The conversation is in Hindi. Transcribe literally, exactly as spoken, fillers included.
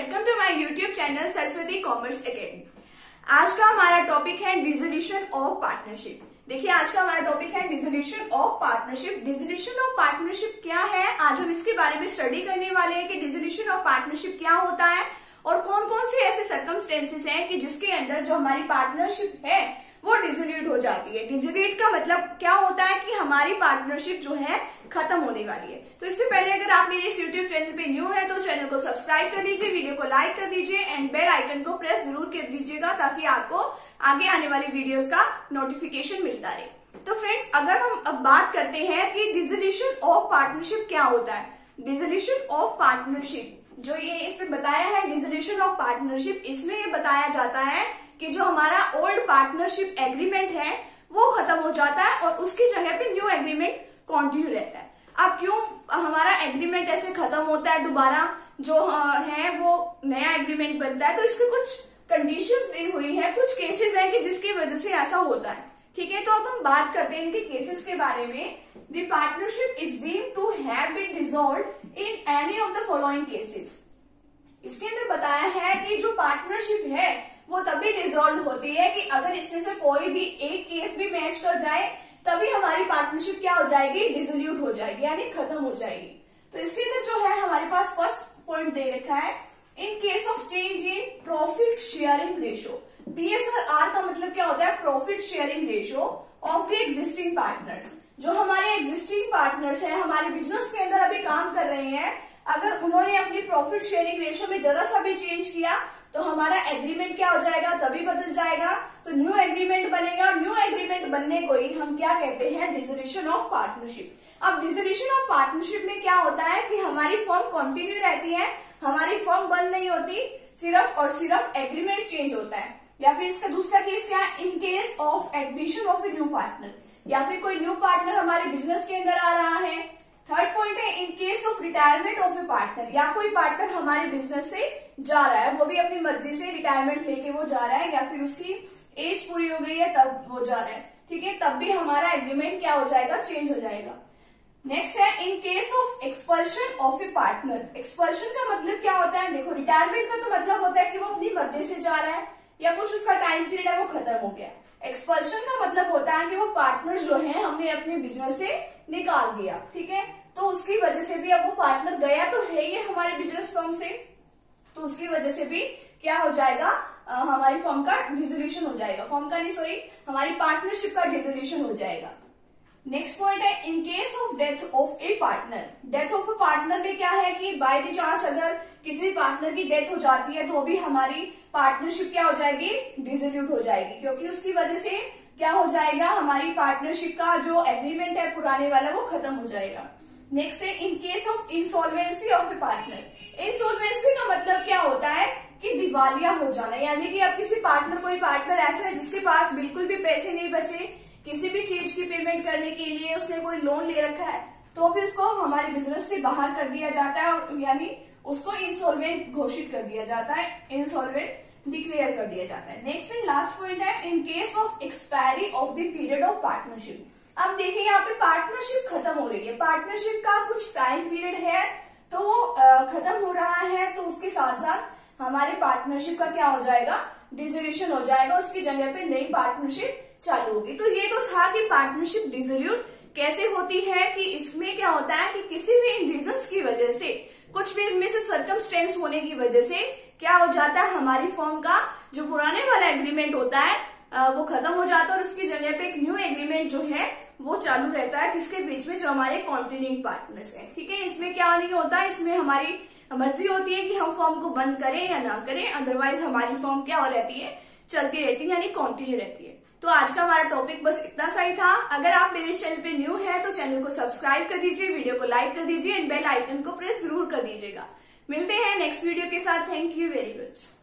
Welcome to my YouTube channel Saraswati commerce academy. आज का हमारा टॉपिक है डिसोल्यूशन ऑफ पार्टनरशिप। देखिए आज का हमारा टॉपिक है dissolution of partnership. Dissolution of partnership क्या है, आज हम इसके बारे में स्टडी करने वाले हैं कि डिसोल्यूशन ऑफ पार्टनरशिप क्या होता है और कौन कौन से ऐसे सर्कमस्टेंसेस हैं कि जिसके अंदर जो हमारी पार्टनरशिप है वो डिसोल्यूट हो जाती है। डिसोल्यूट का मतलब क्या होता है कि हमारी पार्टनरशिप जो है खत्म होने वाली है। तो इससे पहले अगर आप मेरे इस यूट्यूब चैनल पे न्यू है तो चैनल को सब्सक्राइब कर दीजिए, वीडियो को लाइक कर दीजिए एंड बेल आइकन को प्रेस जरूर कर दीजिएगा ताकि आपको आगे आने वाली वीडियोस का नोटिफिकेशन मिलता रहे। तो फ्रेंड्स, अगर हम अब बात करते हैं कि डिसोल्यूशन ऑफ पार्टनरशिप क्या होता है। डिसोल्यूशन ऑफ पार्टनरशिप जो ये इसमें बताया है, डिसोल्यूशन ऑफ पार्टनरशिप, इसमें ये बताया जाता है कि जो हमारा ओल्ड पार्टनरशिप एग्रीमेंट है वो खत्म हो जाता है और उसकी जगह पे न्यू एग्रीमेंट कंटिन्यू रहता है। अब क्यों हमारा एग्रीमेंट ऐसे खत्म होता है, दोबारा जो है वो नया एग्रीमेंट बनता है, तो इसके कुछ कंडीशंस दी हुई है, कुछ केसेस हैं कि जिसकी वजह से ऐसा होता है। ठीक है, तो अब हम बात करते हैं इनके केसेस के बारे में। The partnership is deemed to have been dissolved in any of the following cases. इसके अंदर बताया है कि जो पार्टनरशिप है वो तभी डिसॉल्व होती है कि अगर इसमें से कोई भी एक केस भी मैच कर जाए तभी हमारी पार्टनरशिप क्या हो जाएगी, डिसोल्यूट हो जाएगी, यानी खत्म हो जाएगी। तो इसके अंदर जो है हमारे पास फर्स्ट पॉइंट दे रखा है, in case of change in profit sharing ratio. PSR का मतलब क्या होता है, profit sharing ratio of the existing partners. जो हमारे एग्जिस्टिंग पार्टनर्स हैं, हमारे बिजनेस के अंदर अभी काम कर रहे हैं, अगर उन्होंने अपनी प्रॉफिट शेयरिंग रेशियो में जरा सा भी चेंज किया तो हमारा एग्रीमेंट क्या हो जाएगा, तभी बदल जाएगा। तो न्यू एग्रीमेंट बनेगा और न्यू एग्रीमेंट बनने को ही हम क्या कहते हैं, डिसोल्यूशन ऑफ पार्टनरशिप। अब डिसोल्यूशन ऑफ पार्टनरशिप में क्या होता है कि हमारी फर्म कंटिन्यू रहती है, हमारी फर्म बंद नहीं होती, सिर्फ और सिर्फ एग्रीमेंट चेंज होता है। या फिर इसका दूसरा केस क्या है, in case of admission of a new partner, या फिर कोई न्यू पार्टनर हमारे बिजनेस के अंदर आ रहा है। थर्ड पॉइंट है, in case of retirement of a partner, या कोई पार्टनर हमारे बिजनेस से जा रहा है, वो भी अपनी मर्जी से रिटायरमेंट लेके वो जा रहा है, या फिर उसकी एज पूरी हो गई है तब वो जा रहा है। ठीक है, तब भी हमारा एग्रीमेंट क्या हो जाएगा, चेंज हो जाएगा। नेक्स्ट है, in case of expulsion of a partner. Expulsion का मतलब क्या होता है, देखो रिटायरमेंट का तो मतलब होता है कि वो अपनी मर्जी से जा रहा है या कुछ उसका टाइम पीरियड है वो खत्म हो गया। एक्सपल्शन का मतलब होता है कि वो पार्टनर जो है हमने अपने बिजनेस से निकाल दिया। ठीक है, तो उसकी वजह से भी अब वो पार्टनर गया तो है ये हमारे बिजनेस फर्म से, तो उसकी वजह से भी क्या हो जाएगा, आ, हमारी फर्म का डिसोल्यूशन हो जाएगा, फर्म का नहीं सॉरी हमारी पार्टनरशिप का डिसोल्यूशन हो जाएगा। नेक्स्ट पॉइंट है, in case of death of a partner. Death of a partner में क्या है कि बाय द चांस अगर किसी पार्टनर की डेथ हो जाती है तो भी हमारी पार्टनरशिप क्या हो जाएगी, डिसोल्यूट हो जाएगी, क्योंकि उसकी वजह से क्या हो जाएगा, हमारी पार्टनरशिप का जो एग्रीमेंट है पुराने वाला वो खत्म हो जाएगा। नेक्स्ट है, in case of insolvency of a partner. Insolvency का मतलब क्या होता है कि दिवालिया हो जाना, यानी कि अब किसी पार्टनर कोई पार्टनर ऐसा है जिसके पास बिल्कुल भी पैसे नहीं बचे किसी भी चीज की पेमेंट करने के लिए, उसने कोई लोन ले रखा है तो भी उसको हमारे बिजनेस से बाहर कर दिया जाता है और यानी उसको इंसॉल्वेंट घोषित कर दिया जाता है, इंसॉल्वेंट डिक्लेयर कर दिया जाता है। नेक्स्ट एंड लास्ट पॉइंट है, in case of expiry of the period of partnership. अब देखिए यहाँ पे पार्टनरशिप खत्म हो रही है, पार्टनरशिप का कुछ टाइम पीरियड है तो वो खत्म हो रहा है, तो उसके साथ साथ हमारे पार्टनरशिप का क्या हो जाएगा, डिसोल्यूशन हो जाएगा, उसकी जगह पे नई पार्टनरशिप चालू होगी। तो ये तो था कि पार्टनरशिप डिसोल्यूट कैसे होती है, कि इसमें क्या होता है कि किसी भी रीजंस की वजह से, कुछ भी इनमें से सर्कमस्टेंस होने की वजह से क्या हो जाता है, हमारी फर्म का जो पुराने वाला एग्रीमेंट होता है वो खत्म हो जाता है और उसकी जगह पे एक न्यू एग्रीमेंट जो है वो चालू रहता है, किसके बीच में, जो हमारे कंटिन्यूइंग पार्टनर्स हैं। ठीक है, इसमें क्या नहीं होता है, इसमें हमारी मर्जी होती है कि हम फर्म को बंद करें या ना करें, अदरवाइज हमारी फर्म क्या हो रहती है, चलती रहती है, यानी कंटिन्यू रहती है। तो आज का हमारा टॉपिक बस इतना सा ही था। अगर आप मेरे चैनल पे न्यू है तो चैनल को सब्सक्राइब कर दीजिए, वीडियो को लाइक कर दीजिए एंड बेल आइकन को प्रेस जरूर कर दीजिएगा। मिलते हैं नेक्स्ट वीडियो के साथ। Thank you very much.